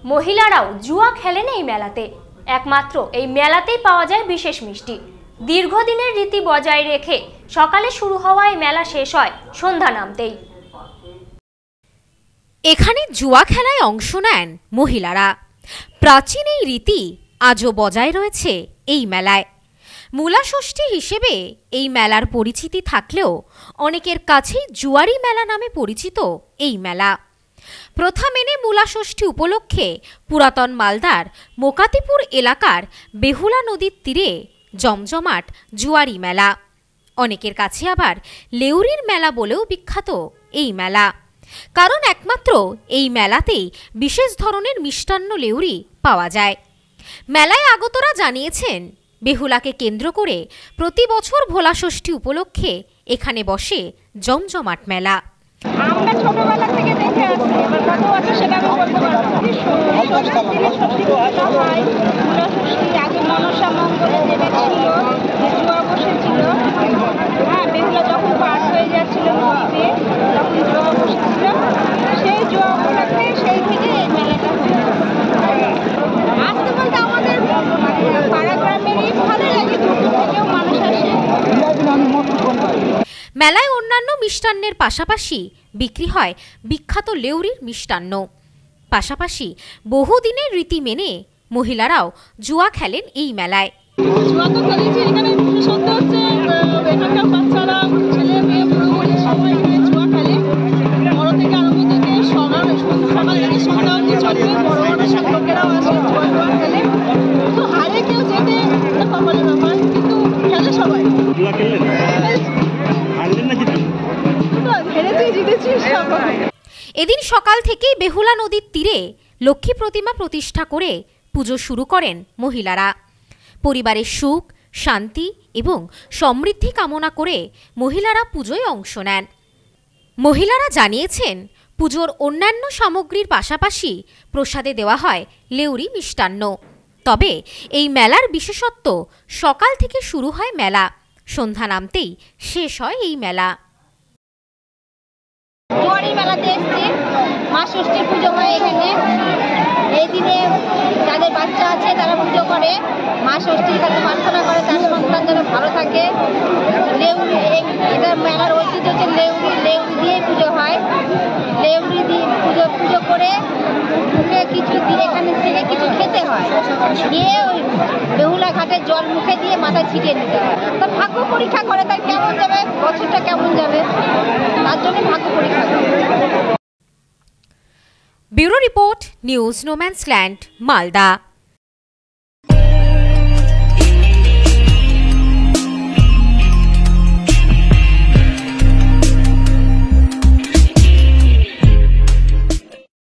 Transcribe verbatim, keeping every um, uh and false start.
মহিলারাও জুয়া খেলেন এই মেলাতে। একমাত্র এই মেলাতেই পাওয়া যায় বিশেষ মিষ্টি। দীর্ঘদিনের রীতি বজায় রেখে সকালে শুরু হওয়া এই মেলা শেষ হয় সন্ধ্যা নামতেই। এখানে জুয়া খেলায় অংশ নেন মহিলারা। প্রাচীন এই রীতি আজও বজায় রয়েছে এই মেলায়। মূলা ষষ্ঠী হিসেবে এই মেলার পরিচিতি থাকলেও অনেকের কাছেই জুয়ারি মেলা নামে পরিচিত এই মেলা। প্রথা মেনে মূলা ষষ্ঠী উপলক্ষে পুরাতন মালদার মোকাতিপুর এলাকার বেহুলা নদীর তীরে জমজমাট জুয়ারি মেলা। অনেকের কাছে আবার লেউরির মেলা বলেও বিখ্যাত এই মেলা, কারণ একমাত্র এই মেলাতেই বিশেষ ধরনের মিষ্টান্ন লেউরি পাওয়া যায়। মেলায় আগতরা জানিয়েছেন, বেহুলাকে কেন্দ্র করে প্রতি বছর ভোলা ষষ্ঠী উপলক্ষে এখানে বসে জমজমাট মেলা। আমরা ছোটবেলা থেকে দেখে আসছি, এবার কত বছর সেটা আমি বলতে পারবো না। ষষ্ঠী পুজো হয়, মূলা ষষ্ঠী আগে মনসা মঙ্গলের দেবী ছিল, জুয়া বসেছিল। হ্যাঁ, বেহুলা যখন পার হয়ে যাচ্ছিল নদীতে তখন জুয়া বসেছিল। সেই জুয়া উপলক্ষে সেই থেকে এই মেলাটা আসতে বলতে আমাদের পাড়া গ্রামেরই ভালো লাগে, দূর দূর থেকেও মানুষ আসে। মেলায় অন্যান্য মিষ্টান্নের পাশাপাশি বিক্রি হয় বিখ্যাত লেউরির মিষ্টান্ন। পাশাপাশি বহুদিনের রীতি মেনে মহিলারাও জুয়া খেলেন এই মেলায়। জুয়া তো খেলেছি, এখানে বিশেষত্ব হচ্ছে এখানকার বাচ্চারা, ছেলে মেয়ে বুড়ো বুড়ি সবাই মিলে জুয়া খেলে। বড় থেকে আরম্ভ থেকে সকাল সকাল থেকে সন্ধ্যা অবধি চলবে। বড় বড় সব লোকেরাও আসে জুয়া জুয়া খেলে। তো হারে কেউ যেতে কপালের ব্যাপার, কিন্তু খেলে সবাই। এদিন সকাল থেকেই বেহুলা নদীর তীরে লক্ষ্মী প্রতিমা প্রতিষ্ঠা করে পুজো শুরু করেন মহিলারা। পরিবারের সুখ, শান্তি এবং সমৃদ্ধি কামনা করে মহিলারা পুজোয় অংশ নেন। মহিলারা জানিয়েছেন, পুজোর অন্যান্য সামগ্রীর পাশাপাশি প্রসাদে দেওয়া হয় লেউরি মিষ্টান্ন। তবে এই মেলার বিশেষত্ব, সকাল থেকে শুরু হয় মেলা, সন্ধ্যা নামতেই শেষ হয় এই মেলা। জুয়ারি মেলাতে এসছি, মা ষষ্ঠীর পুজো হয় এখানে। এই দিনে যাদের বাচ্চা আছে তারা পুজো করে, মা ষষ্ঠীর কাছে প্রার্থনা করে তার সন্তান যেন ভালো থাকে। লেউরি, এটা মেলার ঐতিহ্য হচ্ছে লেউরি, লেউরি দিয়ে পুজো হয়। লেউরি দিয়ে পুজো পুজো করে মুখে কিছু দিয়ে এখানে থেকে কিছু খেতে হয়, দিয়ে ওই বেহুলা ঘাটের জল মুখে দিয়ে মাথায় ছিটিয়ে নিতে হয়। তার ভাগ্য পরীক্ষা করে, তার কেমন যাবে বছরটা, কেমন যাবে, তার জন্য ভাগ্য পরীক্ষা করে। Bureau report, news no man's land, Malda.